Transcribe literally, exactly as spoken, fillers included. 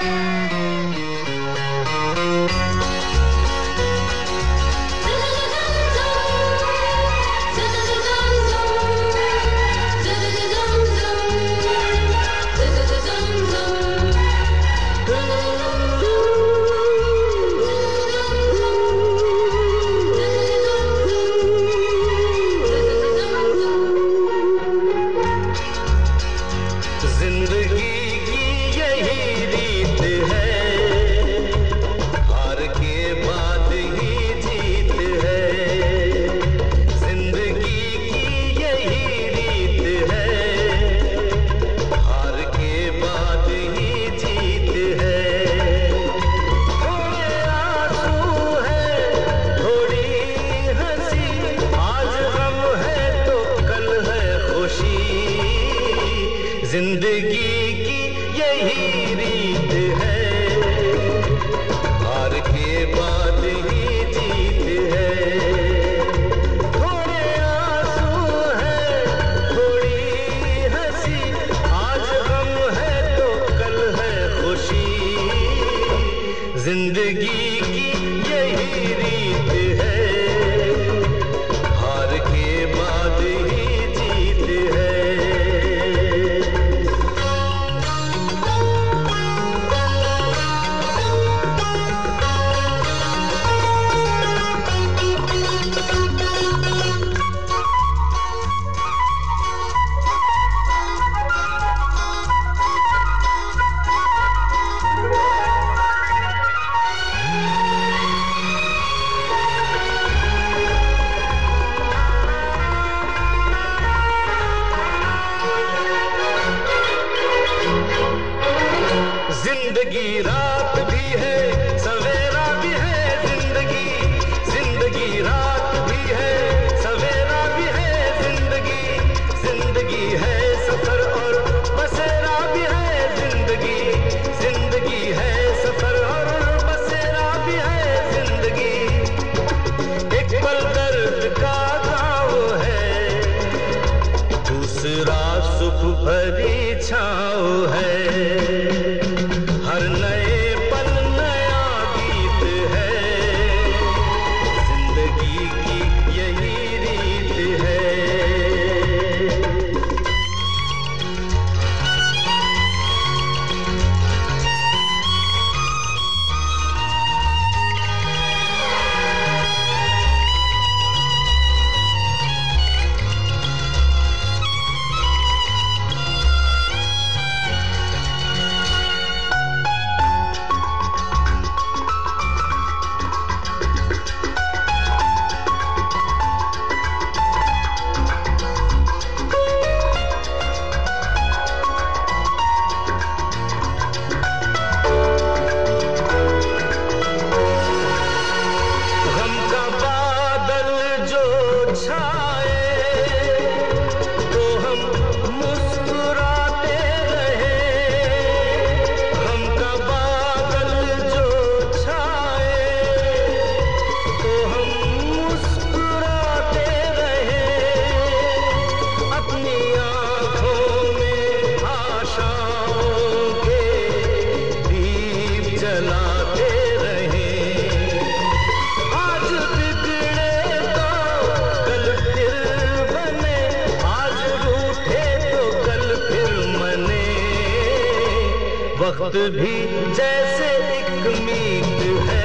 जिंदगी की यही रीत है, हार के बाद ही जीत है। थोड़े आंसू है, थोड़ी हंसी, आज गम है तो कल है खुशी। जिंदगी की यही रीत है, हार के बाद ही जीत है। जिंदगी रात भी है, सवेरा भी है। जिंदगी जिंदगी रात भी है, सवेरा भी है। जिंदगी जिंदगी है, सफर और बसेरा भी है। जिंदगी जिंदगी है, सफर और बसेरा भी है। जिंदगी एक पल दर्द का गाँव है, दूसरा सुख भरी छाँव है। वक्त भी जैसे एक मीत है,